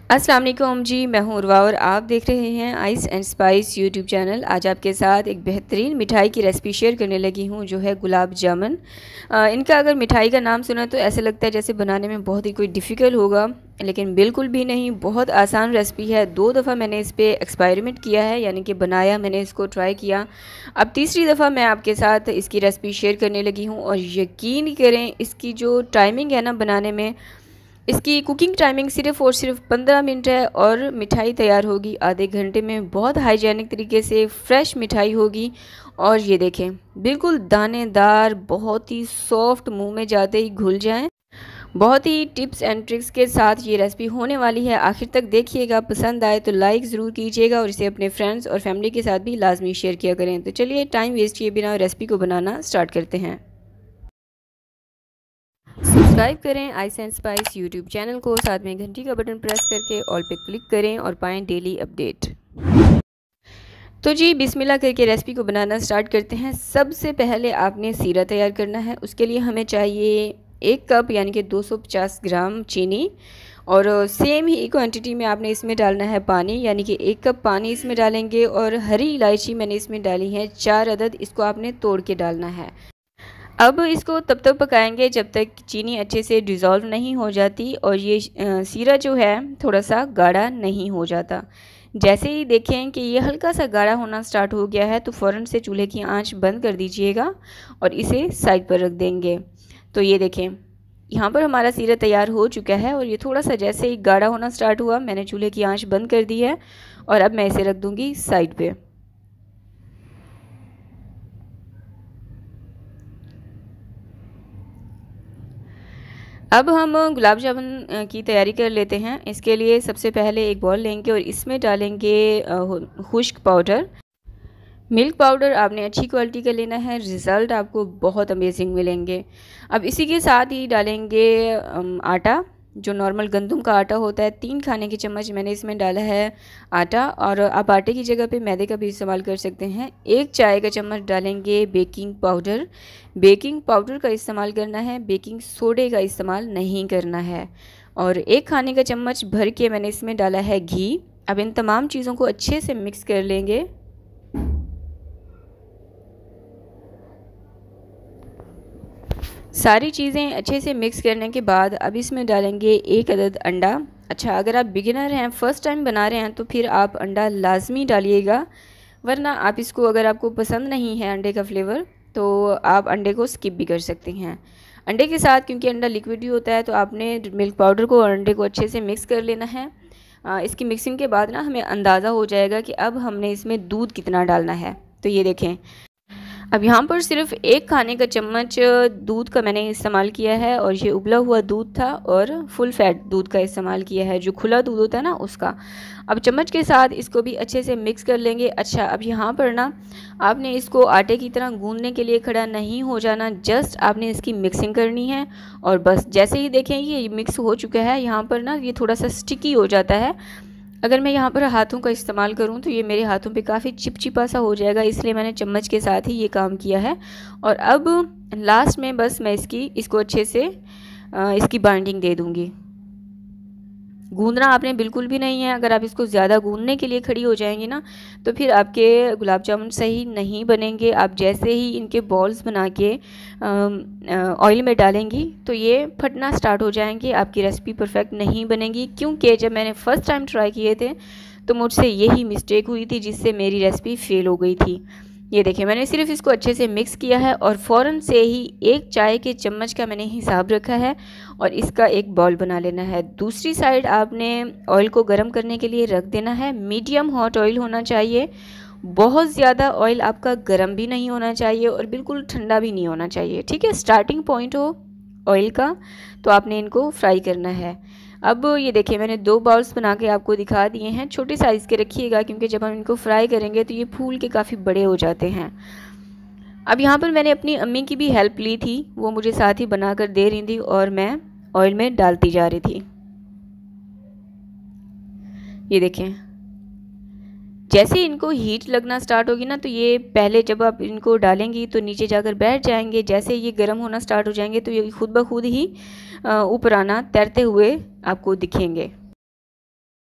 अस्सलाम वालेकुम जी, मैं हूँ उर्वा और आप देख रहे हैं ice and spice YouTube channel. आज आपके साथ एक बेहतरीन मिठाई की रेसिपी शेयर करने लगी हूँ जो है गुलाब जामुन। इनका अगर मिठाई का नाम सुना तो ऐसा लगता है जैसे बनाने में बहुत ही कोई डिफ़िकल्ट होगा, लेकिन बिल्कुल भी नहीं, बहुत आसान रेसिपी है। 2 दफ़ा मैंने इस पर एक्सपेरिमेंट किया है, यानी कि बनाया, मैंने इसको ट्राई किया। अब तीसरी दफ़ा मैं आपके साथ इसकी रेसिपी शेयर करने लगी हूँ और यकीन करें इसकी जो टाइमिंग है ना बनाने में, इसकी कुकिंग टाइमिंग सिर्फ़ और सिर्फ 15 मिनट है और मिठाई तैयार होगी आधे घंटे में। बहुत हाइजीनिक तरीके से फ्रेश मिठाई होगी और ये देखें बिल्कुल दानेदार, बहुत ही सॉफ्ट, मुंह में जाते ही घुल जाएं। बहुत ही टिप्स एंड ट्रिक्स के साथ ये रेसिपी होने वाली है। आखिर तक देखिएगा, पसंद आए तो लाइक ज़रूर कीजिएगा और इसे अपने फ्रेंड्स और फैमिली के साथ भी लाजमी शेयर किया करें। तो चलिए टाइम वेस्ट किए बिना रेसिपी को बनाना स्टार्ट करते हैं। सब्सक्राइब करें ice and spice YouTube channel को, साथ में घंटी का बटन प्रेस करके ऑल पे क्लिक करें और पाएं डेली अपडेट। तो जी बिस्मिल्लाह करके रेसिपी को बनाना स्टार्ट करते हैं। सबसे पहले आपने सीरा तैयार करना है। उसके लिए हमें चाहिए 1 कप यानी कि 250 ग्राम चीनी और सेम ही क्वांटिटी में आपने इसमें डालना है पानी, यानी कि 1 कप पानी इसमें डालेंगे। और हरी इलायची मैंने इसमें डाली है 4 अदद, इसको आपने तोड़ के डालना है। अब इसको तब तक पकाएंगे जब तक चीनी अच्छे से डिज़ोल्व नहीं हो जाती और ये सीरा जो है थोड़ा सा गाढ़ा नहीं हो जाता। जैसे ही देखें कि ये हल्का सा गाढ़ा होना स्टार्ट हो गया है तो फ़ौरन से चूल्हे की आंच बंद कर दीजिएगा और इसे साइड पर रख देंगे। तो ये देखें यहाँ पर हमारा सीरा तैयार हो चुका है और ये थोड़ा सा जैसे ही गाढ़ा होना स्टार्ट हुआ, मैंने चूल्हे की आंच बंद कर दी है और अब मैं इसे रख दूँगी साइड पर। अब हम गुलाब जामुन की तैयारी कर लेते हैं। इसके लिए सबसे पहले एक बॉल लेंगे और इसमें डालेंगे खुश्क पाउडर। मिल्क पाउडर आपने अच्छी क्वालिटी का लेना है, रिज़ल्ट आपको बहुत अमेजिंग मिलेंगे। अब इसी के साथ ही डालेंगे आटा, जो नॉर्मल गंदम का आटा होता है। 3 खाने के चम्मच मैंने इसमें डाला है आटा, और आप आटे की जगह पे मैदे का भी इस्तेमाल कर सकते हैं। 1 चाय का चम्मच डालेंगे बेकिंग पाउडर। बेकिंग पाउडर का इस्तेमाल करना है, बेकिंग सोडे का इस्तेमाल नहीं करना है। और 1 खाने का चम्मच भर के मैंने इसमें डाला है घी। अब इन तमाम चीज़ों को अच्छे से मिक्स कर लेंगे। सारी चीज़ें अच्छे से मिक्स करने के बाद अब इसमें डालेंगे 1 अदद अंडा। अच्छा, अगर आप बिगिनर हैं, फ़र्स्ट टाइम बना रहे हैं, तो फिर आप अंडा लाजमी डालिएगा, वरना आप इसको, अगर आपको पसंद नहीं है अंडे का फ्लेवर, तो आप अंडे को स्किप भी कर सकते हैं। अंडे के साथ, क्योंकि अंडा लिक्विड ही होता है, तो आपने मिल्क पाउडर को और अंडे को अच्छे से मिक्स कर लेना है। इसकी मिक्सिंग के बाद ना हमें अंदाज़ा हो जाएगा कि अब हमने इसमें दूध कितना डालना है। तो ये देखें, अब यहाँ पर सिर्फ 1 खाने का चम्मच दूध का मैंने इस्तेमाल किया है और ये उबला हुआ दूध था और फुल फैट दूध का इस्तेमाल किया है, जो खुला दूध होता है ना उसका। अब चम्मच के साथ इसको भी अच्छे से मिक्स कर लेंगे। अच्छा, अब यहाँ पर ना आपने इसको आटे की तरह गूंदने के लिए खड़ा नहीं हो जाना, जस्ट आपने इसकी मिक्सिंग करनी है और बस। जैसे ही देखें ये मिक्स हो चुका है, यहाँ पर ना ये थोड़ा सा स्टिकी हो जाता है। अगर मैं यहाँ पर हाथों का इस्तेमाल करूँ तो ये मेरे हाथों पे काफ़ी चिपचिपा सा हो जाएगा, इसलिए मैंने चम्मच के साथ ही ये काम किया है। और अब लास्ट में बस मैं इसको अच्छे से इसकी बाइंडिंग दे दूँगी। गूंदना आपने बिल्कुल भी नहीं है। अगर आप इसको ज़्यादा गूंदने के लिए खड़ी हो जाएंगी ना, तो फिर आपके गुलाब जामुन सही नहीं बनेंगे। आप जैसे ही इनके बॉल्स बना के ऑयल में डालेंगी तो ये फटना स्टार्ट हो जाएंगे, आपकी रेसिपी परफेक्ट नहीं बनेगी। क्योंकि जब मैंने फ़र्स्ट टाइम ट्राई किए थे तो मुझसे यही मिस्टेक हुई थी, जिससे मेरी रेसिपी फेल हो गई थी। ये देखिए, मैंने सिर्फ इसको अच्छे से मिक्स किया है और फ़ौरन से ही 1 चाय के चम्मच का मैंने हिसाब रखा है और इसका एक बॉल बना लेना है। दूसरी साइड आपने ऑयल को गर्म करने के लिए रख देना है। मीडियम हॉट ऑयल होना चाहिए, बहुत ज़्यादा ऑयल आपका गर्म भी नहीं होना चाहिए और बिल्कुल ठंडा भी नहीं होना चाहिए। ठीक है, स्टार्टिंग पॉइंट हो ऑयल का, तो आपने इनको फ्राई करना है। अब ये देखिए, मैंने 2 बाउल्स बना के आपको दिखा दिए हैं। छोटे साइज़ के रखिएगा, क्योंकि जब हम इनको फ्राई करेंगे तो ये फूल के काफ़ी बड़े हो जाते हैं। अब यहाँ पर मैंने अपनी अम्मी की भी हेल्प ली थी, वो मुझे साथ ही बना कर दे रही थी और मैं ऑयल में डालती जा रही थी। ये देखें, जैसे इनको हीट लगना स्टार्ट होगी ना, तो ये पहले जब आप इनको डालेंगी तो नीचे जाकर बैठ जाएंगे। जैसे ये गर्म होना स्टार्ट हो जाएंगे तो ये खुद ब खुद ही ऊपर आना, तैरते हुए आपको दिखेंगे।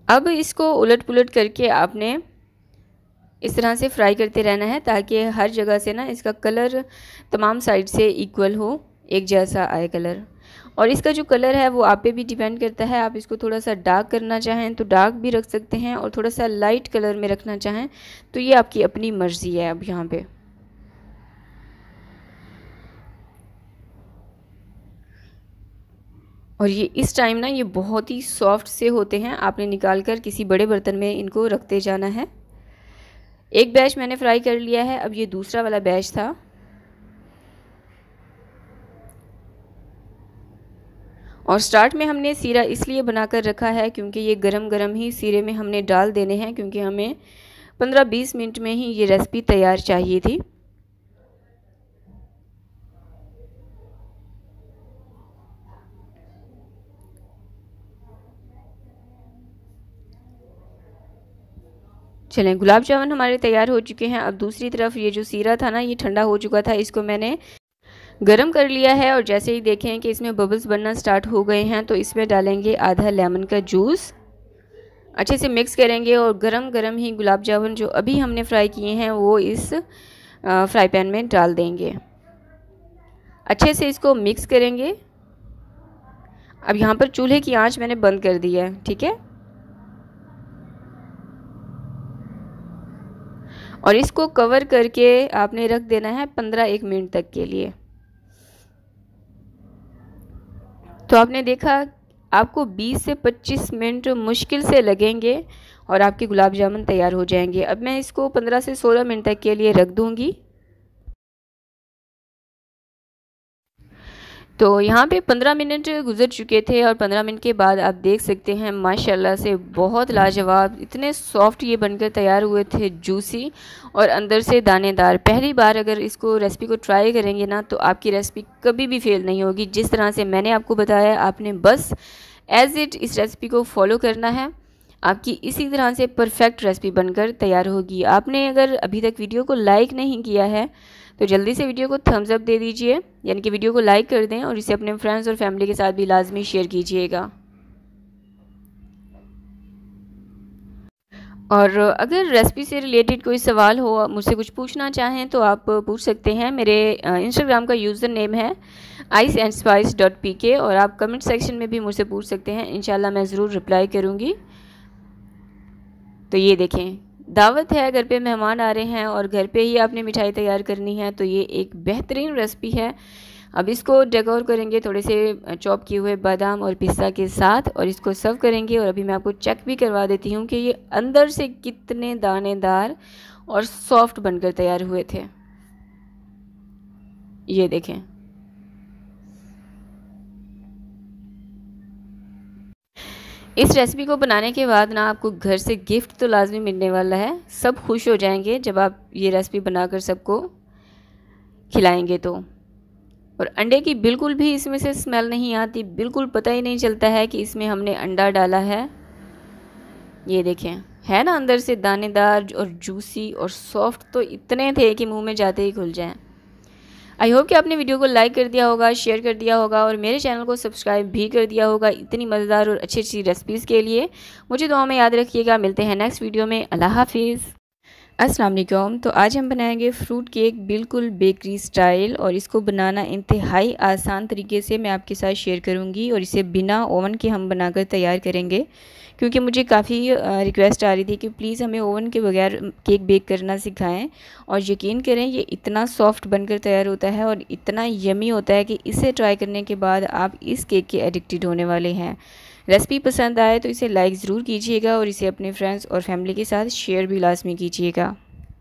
अब इसको उलट पुलट करके आपने इस तरह से फ्राई करते रहना है ताकि हर जगह से ना इसका कलर तमाम साइड से इक्वल हो, एक जैसा आए कलर। और इसका जो कलर है वो आप पे भी डिपेंड करता है, आप इसको थोड़ा सा डार्क करना चाहें तो डार्क भी रख सकते हैं और थोड़ा सा लाइट कलर में रखना चाहें तो ये आपकी अपनी मर्ज़ी है। अब यहाँ पे और ये इस टाइम ना ये बहुत ही सॉफ्ट से होते हैं, आपने निकाल कर किसी बड़े बर्तन में इनको रखते जाना है। एक बैच मैंने फ्राई कर लिया है, अब ये दूसरा वाला बैच था। और स्टार्ट में हमने सीरा इसलिए बनाकर रखा है क्योंकि ये गरम गरम ही सीरे में हमने डाल देने हैं, क्योंकि हमें 15-20 मिनट में ही ये रेसिपी तैयार चाहिए थी। चलें, गुलाब जामुन हमारे तैयार हो चुके हैं। अब दूसरी तरफ ये जो सीरा था ना ये ठंडा हो चुका था, इसको मैंने गरम कर लिया है। और जैसे ही देखें कि इसमें बबल्स बनना स्टार्ट हो गए हैं तो इसमें डालेंगे आधा लेमन का जूस, अच्छे से मिक्स करेंगे और गरम गरम ही गुलाब जामुन जो अभी हमने फ्राई किए हैं वो इस फ्राई पैन में डाल देंगे। अच्छे से इसको मिक्स करेंगे। अब यहाँ पर चूल्हे की आंच मैंने बंद कर दी है, ठीक है। और इसको कवर करके आपने रख देना है 15-1 मिनट तक के लिए। तो आपने देखा आपको 20 से 25 मिनट मुश्किल से लगेंगे और आपके गुलाब जामुन तैयार हो जाएंगे। अब मैं इसको 15 से 16 मिनट तक के लिए रख दूंगी। तो यहाँ पे 15 मिनट गुजर चुके थे और 15 मिनट के बाद आप देख सकते हैं माशाल्लाह से बहुत लाजवाब, इतने सॉफ्ट ये बनकर तैयार हुए थे, जूसी और अंदर से दानेदार। पहली बार अगर इसको रेसिपी को ट्राई करेंगे ना तो आपकी रेसिपी कभी भी फेल नहीं होगी। जिस तरह से मैंने आपको बताया आपने बस एज इट इस रेसिपी को फॉलो करना है, आपकी इसी तरह से परफेक्ट रेसिपी बनकर तैयार होगी। आपने अगर अभी तक वीडियो को लाइक नहीं किया है तो जल्दी से वीडियो को थम्स अप दे दीजिए, यानी कि वीडियो को लाइक कर दें और इसे अपने फ्रेंड्स और फैमिली के साथ भी लाजमी शेयर कीजिएगा। और अगर रेसिपी से रिलेटेड कोई सवाल हो, मुझसे कुछ पूछना चाहें तो आप पूछ सकते हैं। मेरे इंस्टाग्राम का यूज़र नेम है iceandspice.pk और आप कमेंट सेक्शन में भी मुझसे पूछ सकते हैं, इंशाल्लाह मैं ज़रूर रिप्लाई करूँगी। तो ये देखें, दावत है, घर पे मेहमान आ रहे हैं और घर पे ही आपने मिठाई तैयार करनी है तो ये एक बेहतरीन रेसिपी है। अब इसको डेकोर करेंगे थोड़े से चॉप किए हुए बादाम और पिस्ता के साथ और इसको सर्व करेंगे। और अभी मैं आपको चेक भी करवा देती हूँ कि ये अंदर से कितने दानेदार और सॉफ्ट बनकर तैयार हुए थे। ये देखें, इस रेसिपी को बनाने के बाद ना आपको घर से गिफ्ट तो लाजमी मिलने वाला है। सब खुश हो जाएंगे जब आप ये रेसिपी बनाकर सबको खिलाएंगे तो। और अंडे की बिल्कुल भी इसमें से स्मेल नहीं आती, बिल्कुल पता ही नहीं चलता है कि इसमें हमने अंडा डाला है। ये देखें, है ना अंदर से दानेदार और जूसी और सॉफ्ट, तो इतने थे कि मुंह में जाते ही खुल जाएं। आई होप कि आपने वीडियो को लाइक कर दिया होगा, शेयर कर दिया होगा और मेरे चैनल को सब्सक्राइब भी कर दिया होगा इतनी मज़ेदार और अच्छी अच्छी रेसिपीज़ के लिए। मुझे दुआ में याद रखिएगा। मिलते हैं नेक्स्ट वीडियो में। अल्लाह हाफिज़। अस्सलाम वालेकुम। तो आज हम बनाएंगे फ्रूट केक बिल्कुल बेकरी स्टाइल और इसको बनाना इंतहाई आसान तरीके से मैं आपके साथ शेयर करूंगी और इसे बिना ओवन के हम बनाकर तैयार करेंगे, क्योंकि मुझे काफ़ी रिक्वेस्ट आ रही थी कि प्लीज़ हमें ओवन के बगैर केक बेक करना सिखाएं। और यकीन करें ये इतना सॉफ्ट बनकर तैयार होता है और इतना यमी होता है कि इसे ट्राई करने के बाद आप इस केक के एडिक्टेड होने वाले हैं। रेसिपी पसंद आए तो इसे लाइक ज़रूर कीजिएगा और इसे अपने फ्रेंड्स और फैमिली के साथ शेयर भी लाजमी कीजिएगा।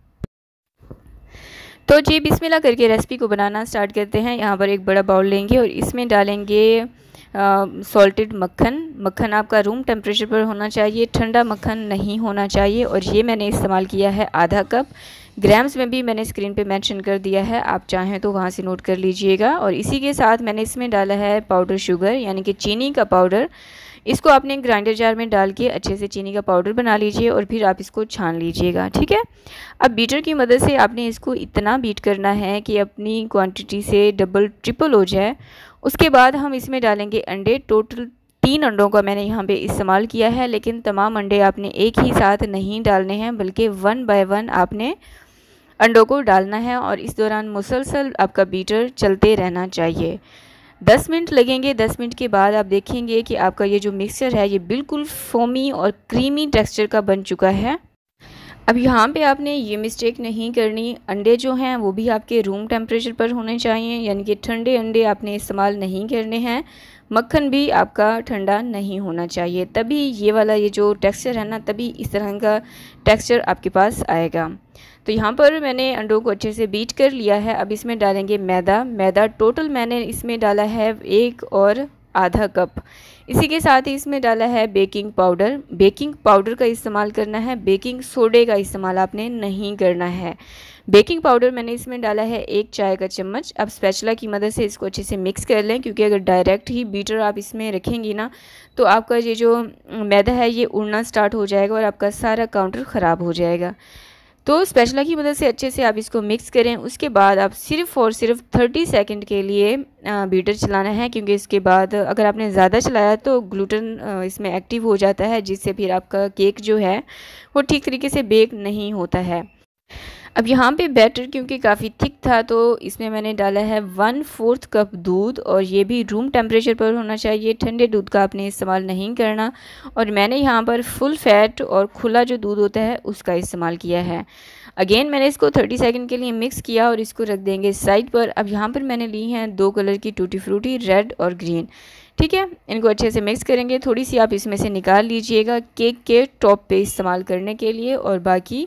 तो जी बिस्मिल्लाह करके रेसिपी को बनाना स्टार्ट करते हैं। यहाँ पर एक बड़ा बाउल लेंगे और इसमें डालेंगे सॉल्टेड मक्खन। मक्खन आपका रूम टेम्परेचर पर होना चाहिए, ठंडा मक्खन नहीं होना चाहिए। और ये मैंने इस्तेमाल किया है आधा कप। ग्राम्स में भी मैंने स्क्रीन पे मेंशन कर दिया है, आप चाहें तो वहाँ से नोट कर लीजिएगा। और इसी के साथ मैंने इसमें डाला है पाउडर शुगर, यानी कि चीनी का पाउडर। इसको आपने ग्राइंडर जार में डाल के अच्छे से चीनी का पाउडर बना लीजिए और फिर आप इसको छान लीजिएगा, ठीक है। अब बीटर की मदद से आपने इसको इतना बीट करना है कि अपनी क्वांटिटी से डबल ट्रिपल हो जाए। उसके बाद हम इसमें डालेंगे अंडे। टोटल 3 अंडों का मैंने यहाँ पे इस्तेमाल किया है, लेकिन तमाम अंडे आपने एक ही साथ नहीं डालने हैं, बल्कि 1 बाय 1 आपने अंडों को डालना है और इस दौरान मुसलसल आपका बीटर चलते रहना चाहिए। 10 मिनट लगेंगे। 10 मिनट के बाद आप देखेंगे कि आपका ये जो मिक्सचर है ये बिल्कुल फोमी और क्रीमी टेक्सचर का बन चुका है। अब यहाँ पे आपने ये मिस्टेक नहीं करनी, अंडे जो हैं वो भी आपके रूम टेम्परेचर पर होने चाहिए, यानी कि ठंडे अंडे आपने इस्तेमाल नहीं करने हैं। मक्खन भी आपका ठंडा नहीं होना चाहिए, तभी ये वाला ये जो टेक्सचर है ना, तभी इस तरह का टेक्सचर आपके पास आएगा। तो यहाँ पर मैंने अंडों को अच्छे से बीट कर लिया है। अब इसमें डालेंगे मैदा टोटल मैंने इसमें डाला है 1 और आधा कप। इसी के साथ ही इसमें डाला है बेकिंग पाउडर का इस्तेमाल करना है, बेकिंग सोडे का इस्तेमाल आपने नहीं करना है। बेकिंग पाउडर मैंने इसमें डाला है 1 चाय का चम्मच। अब स्पैचुला की मदद से इसको अच्छे से मिक्स कर लें, क्योंकि अगर डायरेक्ट ही बीटर आप इसमें रखेंगी ना तो आपका ये जो मैदा है ये उड़ना स्टार्ट हो जाएगा और आपका सारा काउंटर ख़राब हो जाएगा। तो स्पैचुला की मदद से अच्छे से आप इसको मिक्स करें। उसके बाद आप सिर्फ़ और सिर्फ 30 सेकंड के लिए बीटर चलाना है, क्योंकि इसके बाद अगर आपने ज़्यादा चलाया तो ग्लूटेन इसमें एक्टिव हो जाता है, जिससे फिर आपका केक जो है वो ठीक तरीके से बेक नहीं होता है। अब यहाँ पे बैटर क्योंकि काफ़ी थिक था तो इसमें मैंने डाला है 1/4 कप दूध, और ये भी रूम टेम्परेचर पर होना चाहिए, ठंडे दूध का आपने इस्तेमाल नहीं करना। और मैंने यहाँ पर फुल फैट और खुला जो दूध होता है उसका इस्तेमाल किया है। अगेन मैंने इसको 30 सेकंड के लिए मिक्स किया और इसको रख देंगे साइड पर। अब यहाँ पर मैंने ली हैं 2 कलर की टूटी फ्रूटी, रेड और ग्रीन। ठीक है, इनको अच्छे से मिक्स करेंगे। थोड़ी सी आप इसमें से निकाल लीजिएगा केक के टॉप पे इस्तेमाल करने के लिए, और बाकी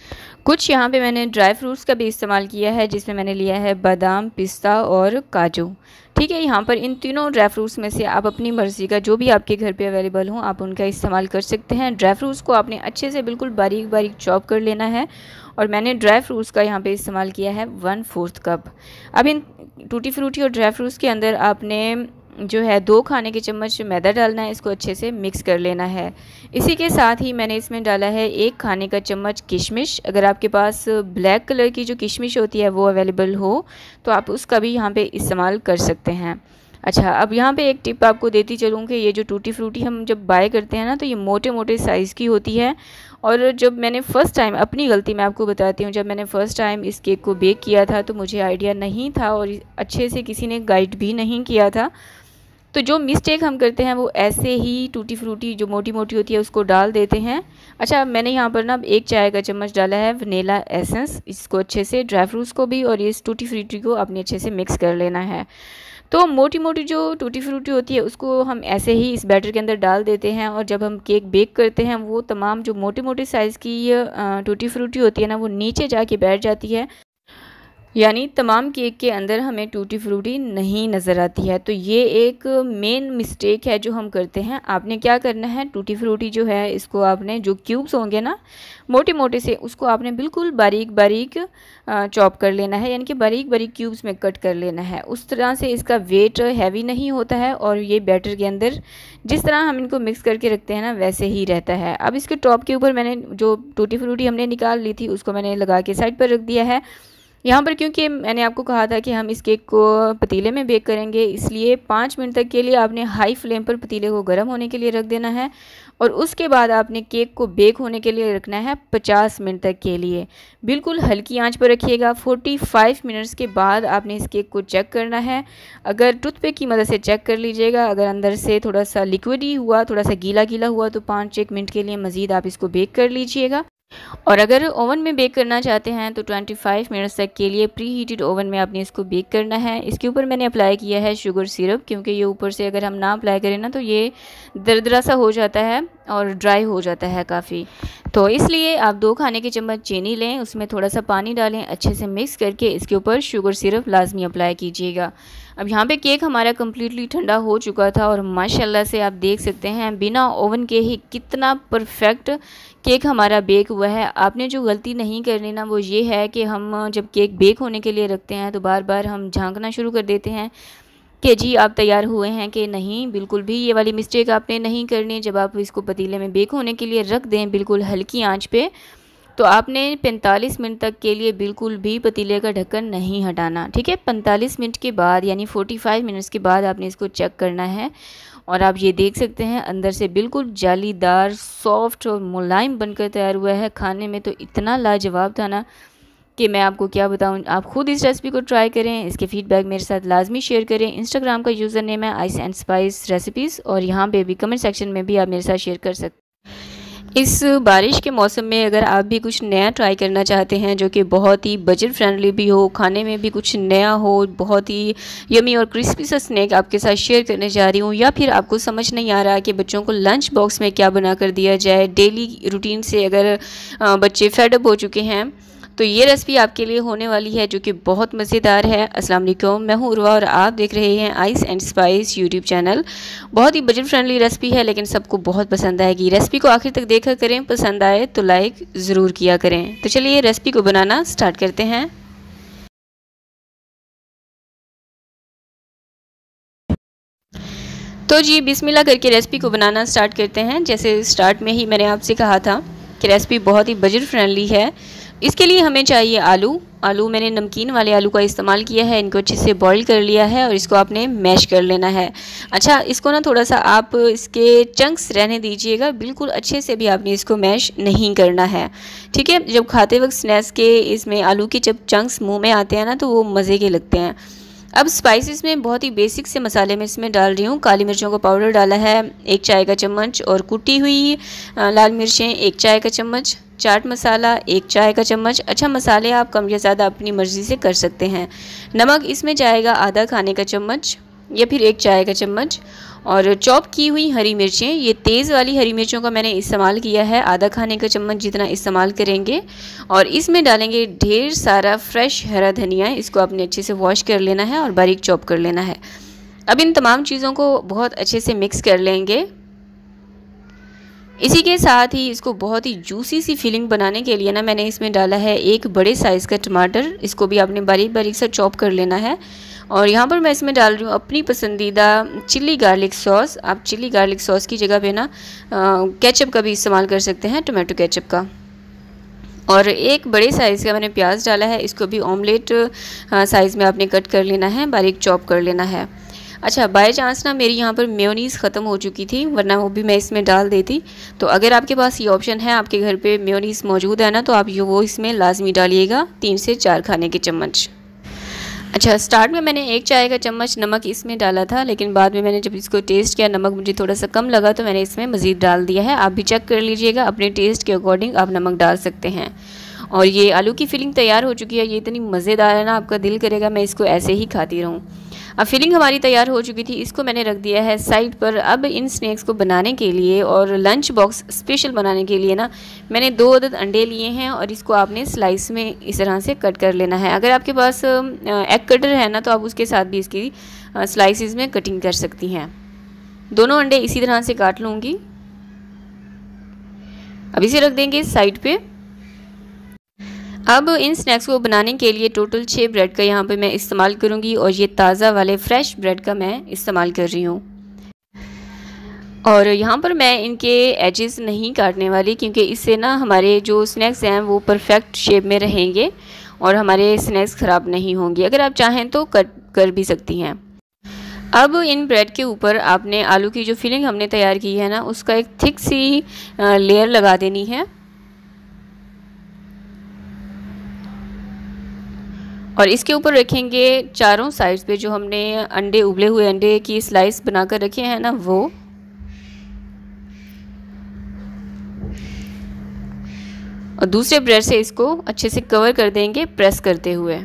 कुछ यहाँ पे मैंने ड्राई फ्रूट्स का भी इस्तेमाल किया है, जिसमें मैंने लिया है बादाम, पिस्ता और काजू। ठीक है, यहाँ पर इन तीनों ड्राई फ्रूट्स में से आप अपनी मर्ज़ी का जो भी आपके घर पे अवेलेबल हो आप उनका इस्तेमाल कर सकते हैं। ड्राई फ्रूट्स को आपने अच्छे से बिल्कुल बारीक बारीक चॉप कर लेना है, और मैंने ड्राई फ्रूट्स का यहाँ पे इस्तेमाल किया है 1/4 कप। अब इन टूटी फ्रूटी और ड्राई फ्रूट्स के अंदर आपने जो है 2 खाने के चम्मच मैदा डालना है, इसको अच्छे से मिक्स कर लेना है। इसी के साथ ही मैंने इसमें डाला है 1 खाने का चम्मच किशमिश। अगर आपके पास ब्लैक कलर की जो किशमिश होती है वो अवेलेबल हो तो आप उसका भी यहाँ पे इस्तेमाल कर सकते हैं। अच्छा, अब यहाँ पे एक टिप आपको देती चलूँ कि ये जो टूटी फ्रूटी हम जब बाय करते हैं ना तो ये मोटे मोटे साइज़ की होती है। और जब मैंने फ़र्स्ट टाइम, अपनी गलती मैं आपको बताती हूँ, जब मैंने फ़र्स्ट टाइम इस केक को बेक किया था तो मुझे आइडिया नहीं था और अच्छे से किसी ने गाइड भी नहीं किया था। तो जो मिस्टेक हम करते हैं वो ऐसे ही टूटी फ्रूटी जो मोटी मोटी होती है उसको डाल देते हैं। अच्छा, मैंने यहाँ पर ना 1 चाय का चम्मच डाला है वनीला एसेंस। इसको अच्छे से ड्राई फ्रूट्स को भी और इस टूटी फ्रूटी को अपने अच्छे से मिक्स कर लेना है। तो मोटी मोटी जो टूटी फ्रूटी होती है उसको हम ऐसे ही इस बैटर के अंदर डाल देते हैं, और जब हम केक बेक करते हैं वो तमाम जो मोटे मोटे साइज़ की टूटी फ्रूटी होती है ना वो नीचे जाके बैठ जाती है, यानी तमाम केक के अंदर हमें टूटी फ्रूटी नहीं नज़र आती है। तो ये एक मेन मिस्टेक है जो हम करते हैं। आपने क्या करना है, टूटी फ्रूटी जो है इसको आपने, जो क्यूब्स होंगे ना मोटे मोटे से, उसको आपने बिल्कुल बारीक बारीक चॉप कर लेना है, यानी कि बारीक बारीक क्यूब्स में कट कर लेना है। उस तरह से इसका वेट हैवी नहीं होता है और ये बैटर के अंदर जिस तरह हम इनको मिक्स करके रखते हैं ना वैसे ही रहता है। अब इसके टॉप के ऊपर मैंने जो टूटी फ्रूटी हमने निकाल ली थी उसको मैंने लगा के साइड पर रख दिया है। यहाँ पर क्योंकि मैंने आपको कहा था कि हम इस केक को पतीले में बेक करेंगे, इसलिए 5 मिनट तक के लिए आपने हाई फ्लेम पर पतीले को गर्म होने के लिए रख देना है, और उसके बाद आपने केक को बेक होने के लिए रखना है 50 मिनट तक के लिए। बिल्कुल हल्की आंच पर रखिएगा। 45 मिनट्स के बाद आपने इस केक को चेक करना है। अगर टूथपिक की मदद से चेक कर लीजिएगा, अगर अंदर से थोड़ा सा लिक्विडी हुआ, थोड़ा सा गीला गीला हुआ तो 5-1 मिनट के लिए मज़ीद आप इसको बेक कर लीजिएगा। और अगर ओवन में बेक करना चाहते हैं तो 25 मिनट्स तक के लिए प्री हीटेड ओवन में आपने इसको बेक करना है। इसके ऊपर मैंने अप्लाई किया है शुगर सिरप, क्योंकि ये ऊपर से अगर हम ना अप्लाई करें ना तो ये दरदरा सा हो जाता है और ड्राई हो जाता है काफ़ी। तो इसलिए आप 2 खाने के चम्मच चीनी लें, उसमें थोड़ा सा पानी डालें, अच्छे से मिक्स करके इसके ऊपर शुगर सिरप लाजमी अप्लाई कीजिएगा। अब यहाँ पे केक हमारा कम्प्लीटली ठंडा हो चुका था और माशाल्लाह से आप देख सकते हैं बिना ओवन के ही कितना परफेक्ट केक हमारा बेक हुआ है। आपने जो गलती नहीं करनी ना वो ये है कि हम जब केक बेक होने के लिए रखते हैं तो बार बार हम झांकना शुरू कर देते हैं कि जी आप तैयार हुए हैं कि नहीं। बिल्कुल भी ये वाली मिस्टेक आपने नहीं करनी। जब आप इसको पतीले में बेक होने के लिए रख दें बिल्कुल हल्की आंच पे, तो आपने 45 मिनट तक के लिए बिल्कुल भी पतीले का ढक्कन नहीं हटाना। ठीक है, 45 मिनट के बाद यानी 45 मिनट्स के बाद आपने इसको चेक करना है। और आप ये देख सकते हैं अंदर से बिल्कुल जालीदार, सॉफ्ट और मुलायम बनकर तैयार हुआ है। खाने में तो इतना लाजवाब था ना कि मैं आपको क्या बताऊं। आप खुद इस रेसिपी को ट्राई करें, इसके फीडबैक मेरे साथ लाजमी शेयर करें। इंस्टाग्राम का यूज़र नेम है आइस एंड स्पाइस रेसिपीज़, और यहाँ पे भी कमेंट सेक्शन में भी आप मेरे साथ शेयर कर सकते हैं। इस बारिश के मौसम में अगर आप भी कुछ नया ट्राई करना चाहते हैं जो कि बहुत ही बजट फ्रेंडली भी हो, खाने में भी कुछ नया हो, बहुत ही यमी और क्रिस्पी सा स्नैक आपके साथ शेयर करने जा रही हूँ, या फिर आपको समझ नहीं आ रहा कि बच्चों को लंच बॉक्स में क्या बना कर दिया जाए, डेली रूटीन से अगर बच्चे फेडअप हो चुके हैं, तो ये रेसिपी आपके लिए होने वाली है जो कि बहुत मज़ेदार है। अस्सलाम वालेकुम, मैं हूँ उर्वा और आप देख रहे हैं ice and spice YouTube channel. बहुत ही बजट फ्रेंडली रेसिपी है, लेकिन सबको बहुत पसंद आएगी। रेसिपी को आखिर तक देखा करें, पसंद आए तो लाइक ज़रूर किया करें। तो चलिए रेसिपी को बनाना स्टार्ट करते हैं। तो जी बिस्मिल्लाह करके रेसिपी को बनाना स्टार्ट करते हैं। जैसे स्टार्ट में ही मैंने आपसे कहा था कि रेसिपी बहुत ही बजट फ्रेंडली है। इसके लिए हमें चाहिए आलू मैंने नमकीन वाले आलू का इस्तेमाल किया है। इनको अच्छे से बॉईल कर लिया है और इसको आपने मैश कर लेना है। अच्छा, इसको ना थोड़ा सा आप इसके चंक्स रहने दीजिएगा, बिल्कुल अच्छे से भी आपने इसको मैश नहीं करना है, ठीक है। जब खाते वक्त स्नैक्स के इसमें आलू के जब चंक्स मुंह में आते हैं ना तो वो मज़े के लगते हैं। अब स्पाइसेस में बहुत ही बेसिक से मसाले मैं इसमें डाल रही हूँ। काली मिर्चों का पाउडर डाला है 1 चाय का चम्मच, और कुटी हुई लाल मिर्चें 1 चाय का चम्मच, चाट मसाला 1 चाय का चम्मच। अच्छा, मसाले आप कम या ज़्यादा अपनी मर्ज़ी से कर सकते हैं। नमक इसमें जाएगा आधा खाने का चम्मच या फिर 1 चाय का चम्मच, और चॉप की हुई हरी मिर्चें, ये तेज़ वाली हरी मिर्चों का मैंने इस्तेमाल किया है, आधा खाने का चम्मच जितना इस्तेमाल करेंगे। और इसमें डालेंगे ढेर सारा फ्रेश हरा धनिया, इसको आपने अच्छे से वॉश कर लेना है और बारीक चॉप कर लेना है। अब इन तमाम चीज़ों को बहुत अच्छे से मिक्स कर लेंगे। इसी के साथ ही इसको बहुत ही जूसी सी फीलिंग बनाने के लिए ना मैंने इसमें डाला है 1 बड़े साइज़ का टमाटर, इसको भी आपने बारीक बारीक सा चॉप कर लेना है। और यहाँ पर मैं इसमें डाल रही हूँ अपनी पसंदीदा चिल्ली गार्लिक सॉस। आप चिल्ली गार्लिक सॉस की जगह पे ना केचप का भी इस्तेमाल कर सकते हैं, टोमेटो केचप का। और 1 बड़े साइज़ का मैंने प्याज डाला है, इसको भी ऑमलेट साइज़ में आपने कट कर लेना है, बारीक चॉप कर लेना है। अच्छा, बाय चांस ना मेरी यहाँ पर मेयोनीज़ ख़त्म हो चुकी थी, वरना वो भी मैं इसमें डाल देती। तो अगर आपके पास ये ऑप्शन है, आपके घर पे मेयोनीज़ मौजूद है ना, तो आप वो इसमें लाजमी डालिएगा 3 से 4 खाने के चम्मच। अच्छा, स्टार्ट में मैंने 1 चाय का चम्मच नमक इसमें डाला था, लेकिन बाद में मैंने जब इसको टेस्ट किया, नमक मुझे थोड़ा सा कम लगा तो मैंने इसमें मज़ीद डाल दिया है। आप भी चेक कर लीजिएगा, अपने टेस्ट के अकॉर्डिंग आप नमक डाल सकते हैं। और ये आलू की फिलिंग तैयार हो चुकी है, ये इतनी मज़ेदार है ना, आपका दिल करेगा मैं इसको ऐसे ही खाती रहूँ। अब फिलिंग हमारी तैयार हो चुकी थी, इसको मैंने रख दिया है साइड पर। अब इन स्नैक्स को बनाने के लिए और लंच बॉक्स स्पेशल बनाने के लिए ना मैंने 2 अदद अंडे लिए हैं, और इसको आपने स्लाइस में इस तरह से कट कर लेना है। अगर आपके पास एग कटर है ना, तो आप उसके साथ भी इसकी स्लाइसिस में कटिंग कर सकती हैं। दोनों अंडे इसी तरह से काट लूँगी। अब इसे रख देंगे साइड पे। अब इन स्नैक्स को बनाने के लिए टोटल 6 ब्रेड का यहाँ पे मैं इस्तेमाल करूँगी, और ये ताज़ा वाले फ्रेश ब्रेड का मैं इस्तेमाल कर रही हूँ। और यहाँ पर मैं इनके एजेस नहीं काटने वाली, क्योंकि इससे ना हमारे जो स्नैक्स हैं वो परफेक्ट शेप में रहेंगे और हमारे स्नैक्स ख़राब नहीं होंगे। अगर आप चाहें तो कट कर भी सकती हैं। अब इन ब्रेड के ऊपर आपने आलू की जो फिलिंग हमने तैयार की है ना, उसका एक थिक सी लेयर लगा देनी है। और इसके ऊपर रखेंगे चारों साइड्स पे जो हमने अंडे, उबले हुए अंडे की स्लाइस बनाकर रखे हैं ना, वो। और दूसरे ब्रेड से इसको अच्छे से कवर कर देंगे प्रेस करते हुए।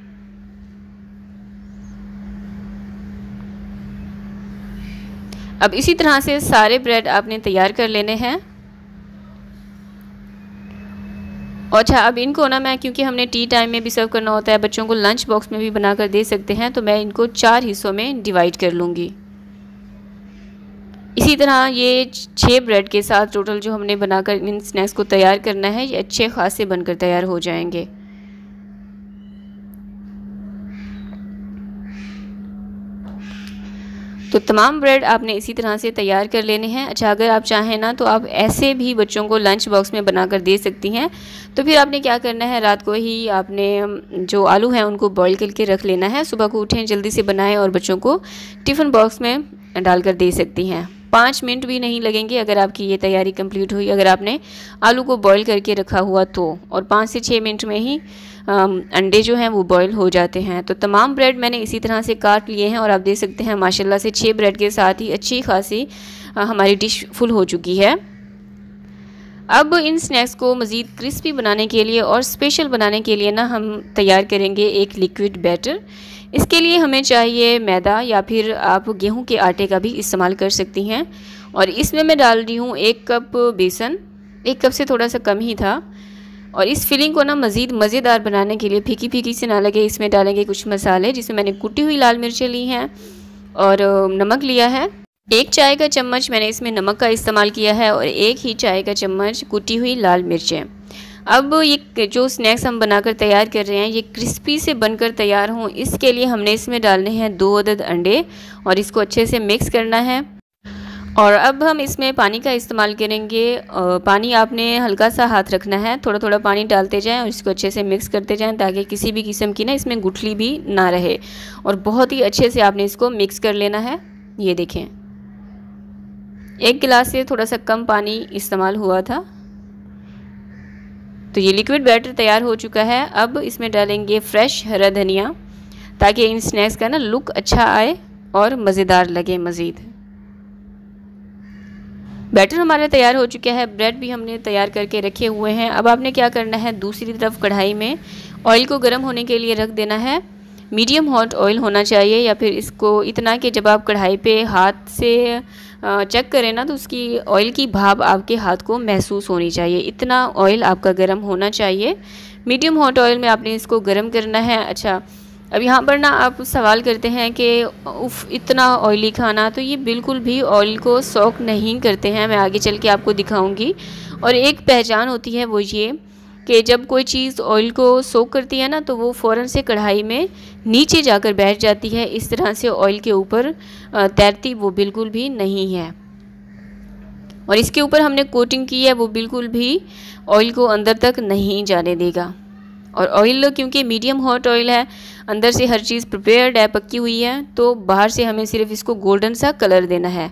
अब इसी तरह से सारे ब्रेड आपने तैयार कर लेने हैं। अच्छा, अब इनको ना मैं, क्योंकि हमने टी टाइम में भी सर्व करना होता है, बच्चों को लंच बॉक्स में भी बनाकर दे सकते हैं, तो मैं इनको 4 हिस्सों में डिवाइड कर लूँगी। इसी तरह ये 6 ब्रेड के साथ टोटल जो हमने बनाकर इन स्नैक्स को तैयार करना है, ये अच्छे खासे बनकर तैयार हो जाएंगे। तो तमाम ब्रेड आपने इसी तरह से तैयार कर लेने हैं। अच्छा, अगर आप चाहें ना तो आप ऐसे भी बच्चों को लंच बॉक्स में बनाकर दे सकती हैं। तो फिर आपने क्या करना है, रात को ही आपने जो आलू हैं उनको बॉईल करके रख लेना है। सुबह को उठें, जल्दी से बनाएं और बच्चों को टिफ़िन बॉक्स में डालकर दे सकती हैं। 5 मिनट भी नहीं लगेंगे अगर आपकी ये तैयारी कंप्लीट हुई, अगर आपने आलू को बॉईल करके रखा हुआ तो, और 5 से 6 मिनट में ही अंडे जो हैं वो बॉईल हो जाते हैं। तो तमाम ब्रेड मैंने इसी तरह से काट लिए हैं और आप देख सकते हैं माशाल्लाह से 6 ब्रेड के साथ ही अच्छी खासी हमारी डिश फुल हो चुकी है। अब इन स्नैक्स को मज़ीद क्रिस्पी बनाने के लिए और स्पेशल बनाने के लिए ना हम तैयार करेंगे एक लिक्विड बैटर। इसके लिए हमें चाहिए मैदा या फिर आप गेहूं के आटे का भी इस्तेमाल कर सकती हैं। और इसमें मैं डाल रही हूँ 1 कप बेसन, 1 कप से थोड़ा सा कम ही था। और इस फिलिंग को ना मज़ीद मज़ेदार बनाने के लिए, फीकी फीकी से ना लगे, इसमें डालेंगे कुछ मसाले, जिसमें मैंने कुटी हुई लाल मिर्चें ली हैं और नमक लिया है। 1 चाय का चम्मच मैंने इसमें नमक का इस्तेमाल किया है और 1 ही चाय का चम्मच कुटी हुई लाल मिर्चें। अब ये जो स्नैक्स हम बनाकर तैयार कर रहे हैं ये क्रिस्पी से बनकर तैयार हों, इसके लिए हमने इसमें डालने हैं 2 अदद अंडे और इसको अच्छे से मिक्स करना है। और अब हम इसमें पानी का इस्तेमाल करेंगे। पानी आपने हल्का सा हाथ रखना है, थोड़ा थोड़ा पानी डालते जाएं और इसको अच्छे से मिक्स करते जाएं ताकि किसी भी किस्म की ना इसमें गुठली भी ना रहे। और बहुत ही अच्छे से आपने इसको मिक्स कर लेना है। ये देखें 1 गिलास से थोड़ा सा कम पानी इस्तेमाल हुआ था। तो ये लिक्विड बैटर तैयार हो चुका है। अब इसमें डालेंगे फ्रेश हरा धनिया ताकि इन स्नैक्स का ना लुक अच्छा आए और मज़ेदार लगे मज़ीद। बैटर हमारा तैयार हो चुका है, ब्रेड भी हमने तैयार करके रखे हुए हैं। अब आपने क्या करना है, दूसरी तरफ कढ़ाई में ऑयल को गर्म होने के लिए रख देना है। मीडियम हॉट ऑयल होना चाहिए, या फिर इसको इतना कि जब आप कढ़ाई पे हाथ से चेक करें ना तो उसकी ऑयल की भाप आपके हाथ को महसूस होनी चाहिए। इतना ऑयल आपका गर्म होना चाहिए। मीडियम हॉट ऑयल में आपने इसको गर्म करना है। अच्छा, अब यहाँ पर ना आप सवाल करते हैं कि उफ़ इतना ऑयली खाना, तो ये बिल्कुल भी ऑयल को सोक नहीं करते हैं। मैं आगे चल के आपको दिखाऊंगी। और एक पहचान होती है वो ये कि जब कोई चीज़ ऑयल को सोक करती है ना तो वो फ़ौरन से कढ़ाई में नीचे जाकर बैठ जाती है। इस तरह से ऑयल के ऊपर तैरती वो बिल्कुल भी नहीं है। और इसके ऊपर हमने कोटिंग की है वो बिल्कुल भी ऑयल को अंदर तक नहीं जाने देगा। और ऑयल क्योंकि मीडियम हॉट ऑयल है, अंदर से हर चीज़ प्रिपेयर्ड है, पकी हुई है, तो बाहर से हमें सिर्फ इसको गोल्डन सा कलर देना है।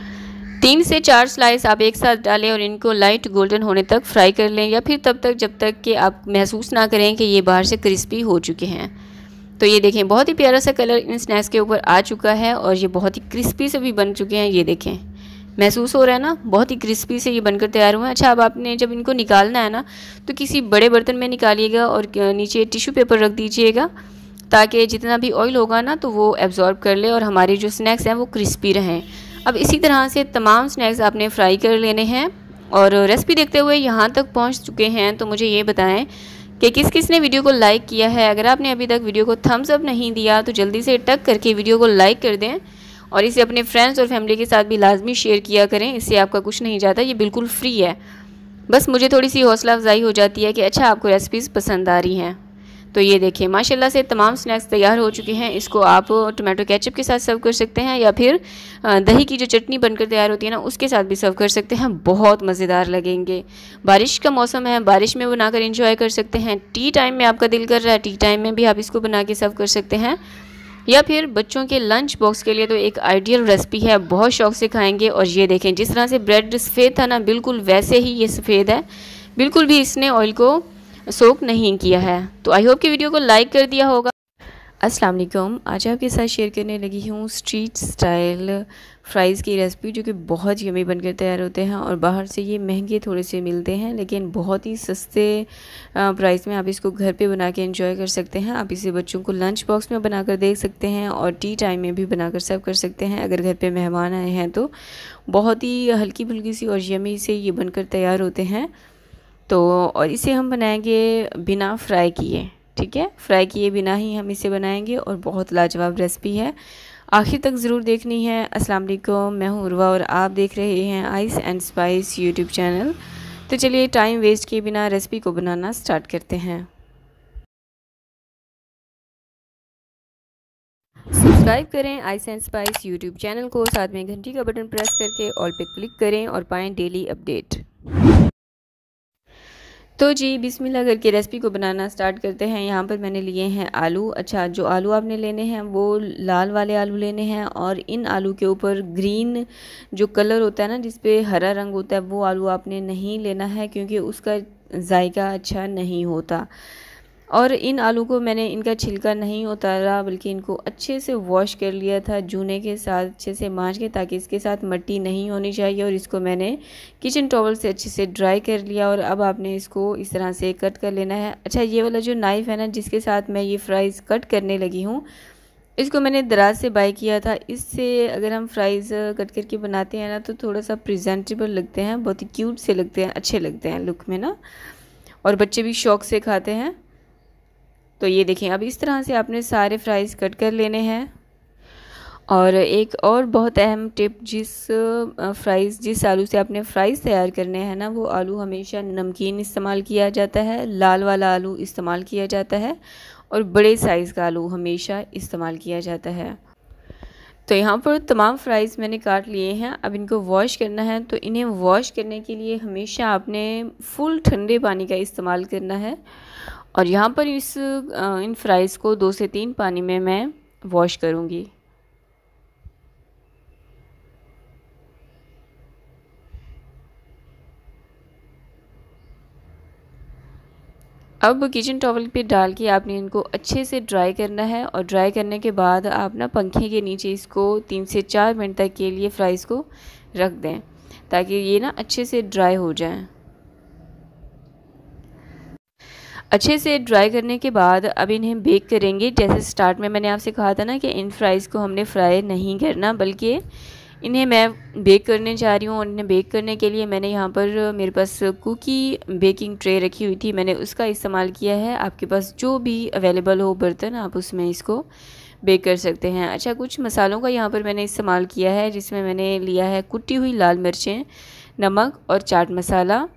3 से 4 स्लाइस आप एक साथ डालें और इनको लाइट गोल्डन होने तक फ्राई कर लें, या फिर तब तक जब तक कि आप महसूस ना करें कि ये बाहर से क्रिस्पी हो चुके हैं। तो ये देखें बहुत ही प्यारा सा कलर इन स्नैक्स के ऊपर आ चुका है और ये बहुत ही क्रिस्पी से भी बन चुके हैं। ये देखें महसूस हो रहा है ना, बहुत ही क्रिस्पी से ये बनकर तैयार हुए हैं। अच्छा, अब आपने जब इनको निकालना है ना तो किसी बड़े बर्तन में निकालिएगा और नीचे टिश्यू पेपर रख दीजिएगा ताकि जितना भी ऑयल होगा ना तो वो एब्जॉर्ब कर ले और हमारे जो स्नैक्स हैं वो क्रिस्पी रहें। अब इसी तरह से तमाम स्नैक्स आपने फ्राई कर लेने हैं। और रेसिपी देखते हुए यहाँ तक पहुँच चुके हैं तो मुझे ये बताएं कि किस किस ने वीडियो को लाइक किया है। अगर आपने अभी तक वीडियो को थम्स अप नहीं दिया तो जल्दी से टक करके वीडियो को लाइक कर दें और इसे अपने फ्रेंड्स और फैमिली के साथ भी लाजमी शेयर किया करें। इससे आपका कुछ नहीं जाता, ये बिल्कुल फ्री है। बस मुझे थोड़ी सी हौसला अफजाई हो जाती है कि अच्छा आपको रेसिपीज़ पसंद आ रही हैं। तो ये देखिए माशाल्लाह से तमाम स्नैक्स तैयार हो चुके हैं। इसको आप टोमेटो केचप के साथ सर्व कर सकते हैं या फिर दही की जो चटनी बनकर तैयार होती है ना उसके साथ भी सर्व कर सकते हैं, बहुत मज़ेदार लगेंगे। बारिश का मौसम है, बारिश में बनाकर एंजॉय कर सकते हैं। टी टाइम में आपका दिल कर रहा है, टी टाइम में भी आप इसको बना के सर्व कर सकते हैं, या फिर बच्चों के लंच बॉक्स के लिए तो एक आइडियल रेसिपी है, बहुत शौक से खाएंगे। और ये देखें जिस तरह से ब्रेड सफ़ेद था ना बिल्कुल वैसे ही ये सफ़ेद है, बिल्कुल भी इसने ऑयल को सोक नहीं किया है। तो आई होप कि वीडियो को लाइक कर दिया होगा। अस्सलाम वालेकुम, आज आपके साथ शेयर करने लगी हूँ स्ट्रीट स्टाइल फ्राइज़ की रेसिपी जो कि बहुत यमी बनकर तैयार होते हैं और बाहर से ये महंगे थोड़े से मिलते हैं लेकिन बहुत ही सस्ते प्राइस में आप इसको घर पे बना के एंजॉय कर सकते हैं। आप इसे बच्चों को लंच बॉक्स में बनाकर दे सकते हैं और टी टाइम में भी बनाकर सर्व कर सकते हैं। अगर घर पे मेहमान आए हैं तो बहुत ही हल्की फुल्की सी और यमी से ये बनकर तैयार होते हैं। तो और इसे हम बनाएंगे बिना फ्राई किए, ठीक है, फ्राई किए बिना ही हम इसे बनाएंगे और बहुत लाजवाब रेसिपी है, आखिर तक ज़रूर देखनी है। अस्सलाम वालेकुम, मैं हूँ उर्वा और आप देख रहे हैं ice and spice YouTube channel. तो चलिए टाइम वेस्ट किए बिना रेसिपी को बनाना स्टार्ट करते हैं। सब्सक्राइब करें ice and spice YouTube channel को, साथ में घंटी का बटन प्रेस करके ऑल पे क्लिक करें और पाएँ डेली अपडेट। तो जी बिस्मिल्लाह करके रेसिपी को बनाना स्टार्ट करते हैं। यहाँ पर मैंने लिए हैं आलू। अच्छा, जो आलू आपने लेने हैं वो लाल वाले आलू लेने हैं, और इन आलू के ऊपर ग्रीन जो कलर होता है ना, जिस पे हरा रंग होता है, वो आलू आपने नहीं लेना है क्योंकि उसका जायका अच्छा नहीं होता। और इन आलू को मैंने इनका छिलका नहीं उतारा, बल्कि इनको अच्छे से वॉश कर लिया था जूने के साथ, अच्छे से मांज के, ताकि इसके साथ मिट्टी नहीं होनी चाहिए। और इसको मैंने किचन टॉवल से अच्छे से ड्राई कर लिया, और अब आपने इसको इस तरह से कट कर लेना है। अच्छा, ये वाला जो नाइफ़ है ना, जिसके साथ मैं ये फ्राइज़ कट करने लगी हूँ, इसको मैंने दराज से बाय किया था। इससे अगर हम फ्राइज़ कट करके बनाते हैं ना, तो थोड़ा सा प्रेजेंटेबल लगते हैं, बहुत ही क्यूट से लगते हैं, अच्छे लगते हैं लुक में ना, और बच्चे भी शौक़ से खाते हैं। तो ये देखें, अब इस तरह से आपने सारे फ्राइज़ कट कर लेने हैं। और एक और बहुत अहम टिप, जिस आलू से आपने फ़्राइज़ तैयार करने हैं ना, वो आलू हमेशा नमकीन इस्तेमाल किया जाता है, लाल वाला आलू इस्तेमाल किया जाता है, और बड़े साइज़ का आलू हमेशा इस्तेमाल किया जाता है। तो यहाँ पर तमाम फ्राइज़ मैंने काट लिए हैं। अब इनको वॉश करना है। तो इन्हें वॉश करने के लिए हमेशा आपने फुल ठंडे पानी का इस्तेमाल करना है। और यहाँ पर इन फ्राइज़ को 2 से 3 पानी में मैं वॉश करूँगी। अब किचन टॉवल पे डाल के आपने इनको अच्छे से ड्राई करना है, और ड्राई करने के बाद आप ना पंखे के नीचे इसको 3 से 4 मिनट तक के लिए फ्राइज़ को रख दें, ताकि ये ना अच्छे से ड्राई हो जाएं। अच्छे से ड्राई करने के बाद अब इन्हें बेक करेंगे। जैसे स्टार्ट में मैंने आपसे कहा था ना कि इन फ्राइज़ को हमने फ्राई नहीं करना, बल्कि इन्हें मैं बेक करने जा रही हूँ। और इन्हें बेक करने के लिए मैंने यहाँ पर, मेरे पास कुकी बेकिंग ट्रे रखी हुई थी, मैंने उसका इस्तेमाल किया है। आपके पास जो भी अवेलेबल हो बर्तन, आप उसमें इसको बेक कर सकते हैं। अच्छा, कुछ मसालों का यहाँ पर मैंने इस्तेमाल किया है, जिसमें मैंने लिया है कुटी हुई लाल मिर्चें, नमक और चाट मसाला।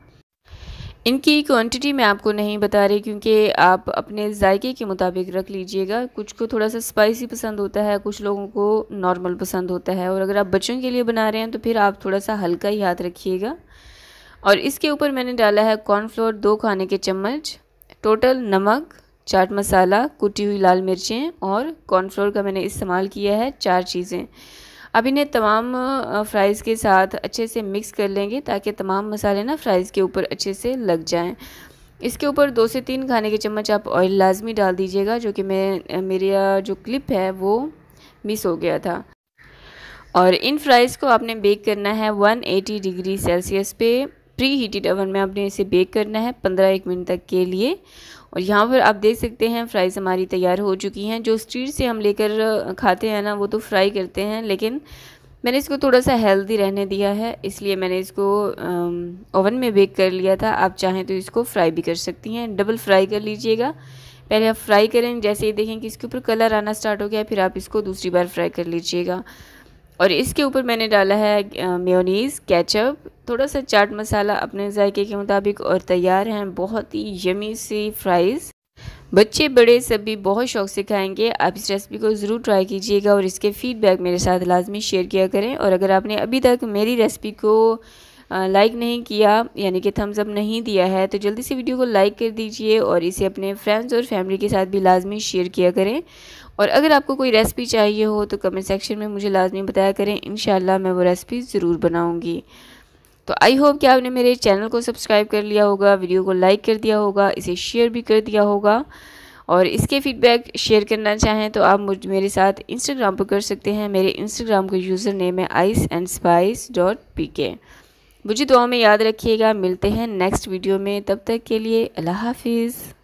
इनकी क्वांटिटी मैं आपको नहीं बता रही, क्योंकि आप अपने जायके के मुताबिक रख लीजिएगा। कुछ को थोड़ा सा स्पाइसी पसंद होता है, कुछ लोगों को नॉर्मल पसंद होता है, और अगर आप बच्चों के लिए बना रहे हैं तो फिर आप थोड़ा सा हल्का ही हाथ रखिएगा। और इसके ऊपर मैंने डाला है कॉर्नफ्लोर 2 खाने के चम्मच, टोटल नमक, चाट मसाला, कुटी हुई लाल मिर्चें, और कॉर्नफ्लोर का मैंने इस्तेमाल किया है 4 चीज़ें। अब इन्हें तमाम फ्राइज़ के साथ अच्छे से मिक्स कर लेंगे, ताकि तमाम मसाले ना फ्राइज़ के ऊपर अच्छे से लग जाएं। इसके ऊपर 2 से 3 खाने के चम्मच आप ऑयल लाजमी डाल दीजिएगा, जो कि मेरा जो क्लिप है वो मिस हो गया था। और इन फ्राइज़ को आपने बेक करना है 180 डिग्री सेल्सियस पे, प्री हीटेड ओवन में आपने इसे बेक करना है 15-1 मिनट तक के लिए। और यहाँ पर आप देख सकते हैं फ्राइज़ हमारी तैयार हो चुकी हैं। जो स्ट्रीट से हम लेकर खाते हैं ना, वो तो फ्राई करते हैं, लेकिन मैंने इसको थोड़ा सा हेल्दी रहने दिया है, इसलिए मैंने इसको ओवन में बेक कर लिया था। आप चाहें तो इसको फ्राई भी कर सकती हैं, डबल फ्राई कर लीजिएगा। पहले आप फ्राई करें, जैसे ही देखें कि इसके ऊपर कलर आना स्टार्ट हो गया, फिर आप इसको दूसरी बार फ्राई कर लीजिएगा। और इसके ऊपर मैंने डाला है मेयोनीज़, केचप, थोड़ा सा चाट मसाला अपने जायके के मुताबिक, और तैयार हैं बहुत ही यमी सी फ्राइज़। बच्चे बड़े सभी बहुत शौक़ से खाएंगे। आप इस रेसिपी को ज़रूर ट्राई कीजिएगा, और इसके फ़ीडबैक मेरे साथ लाजमी शेयर किया करें। और अगर आपने अभी तक मेरी रेसिपी को लाइक नहीं किया, यानी कि थम्स अप नहीं दिया है, तो जल्दी से वीडियो को लाइक कर दीजिए, और इसे अपने फ्रेंड्स और फैमिली के साथ भी लाजमी शेयर किया करें। और अगर आपको कोई रेसिपी चाहिए हो तो कमेंट सेक्शन में मुझे लाजमी बताया करें, इंशाल्लाह मैं वो रेसिपी ज़रूर बनाऊँगी। तो आई होप कि आपने मेरे चैनल को सब्सक्राइब कर लिया होगा, वीडियो को लाइक कर दिया होगा, इसे शेयर भी कर दिया होगा। और इसके फ़ीडबैक शेयर करना चाहें तो आप मेरे साथ इंस्टाग्राम पर कर सकते हैं। मेरे इंस्टाग्राम का यूज़र नेम है iceandspice.pk। मुझे दुआ में याद रखिएगा। मिलते हैं नेक्स्ट वीडियो में, तब तक के लिए अल्लाह हाफिज़।